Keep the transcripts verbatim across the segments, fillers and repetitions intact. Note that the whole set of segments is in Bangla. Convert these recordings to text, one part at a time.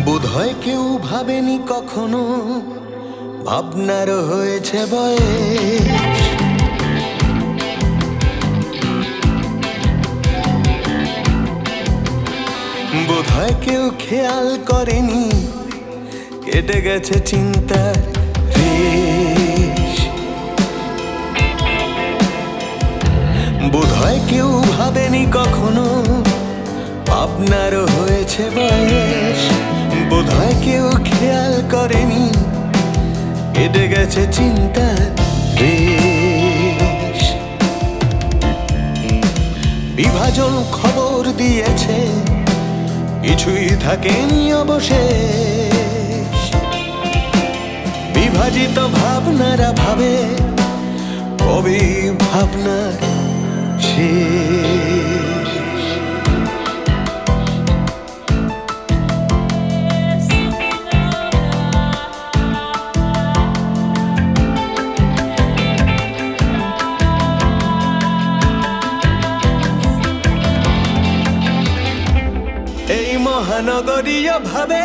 বোধহয় কেউ ভাবেনি কখনো ভাবনার হয়েছে বয়স। বোধহয় কেউ খেয়াল করেনি কেটে গেছে চিন্তার রেশ। বোধহয় কেউ ভাবেনি কখনো ভাবনার হয়েছে বয়স। বোধহয় কেউ খেয়াল করেনি কেটে গেছে চিন্তার রেশ। বিভাজন খবর দিয়েছে কিছুই থাকেনি অবশেষ। বিভাজিত ভাবনারা ভাবে কবে ভাবনার শেষ। এই মহানগরীয় ভাবে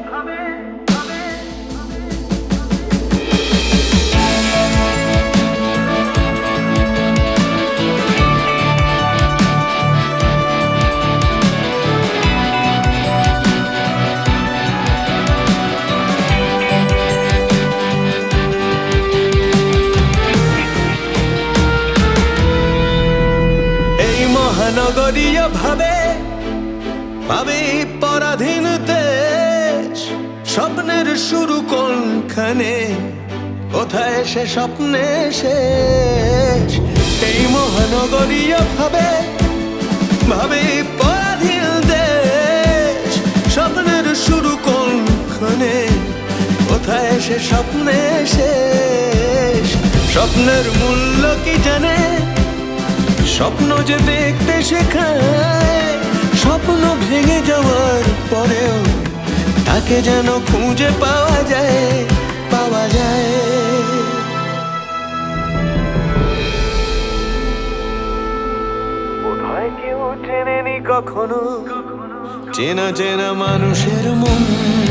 এই মহানগরীয় ভাবে ভাবে পরাধীন দেশ। স্বপ্নের শুরু কোনখানে, কোথায় সে স্বপ্নে শেষ। এই মহানগরীয় ভাবে ভাবে পরাধীন দেশ। স্বপ্নের শুরু কোনখানে, কোথায় সে স্বপ্নে শেষ। স্বপ্নের মূল্য কি জানে, স্বপ্ন যে দেখতে শেখায়। স্বপ্ন ভেঙে যাওয়ার পরেও তাকে যেন খুঁজে পাওয়া যায়, পাওয়া যায়। বোধহয় কেউ চেনেনি কখনো চেনা চেনা মানুষের মন।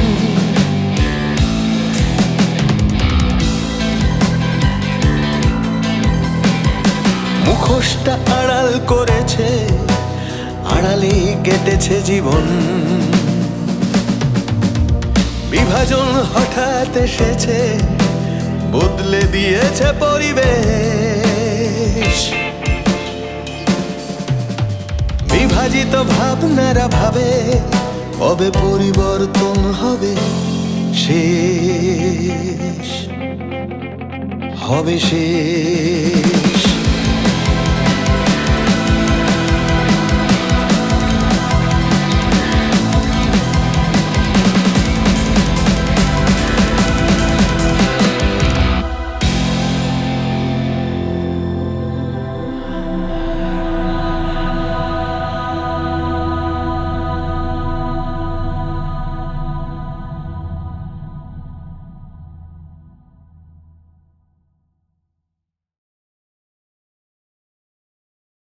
মুখোশটা আড়াল করেছে, আড়ালে কেটেছে জীবন। বিভাজন হঠাৎ এসেছে, বদলে দিয়েছে পরিবেশ। বিভাজিত ভাবনারা ভাবে কবে পরিবর্তন হবে শেষ, হবে শেষ।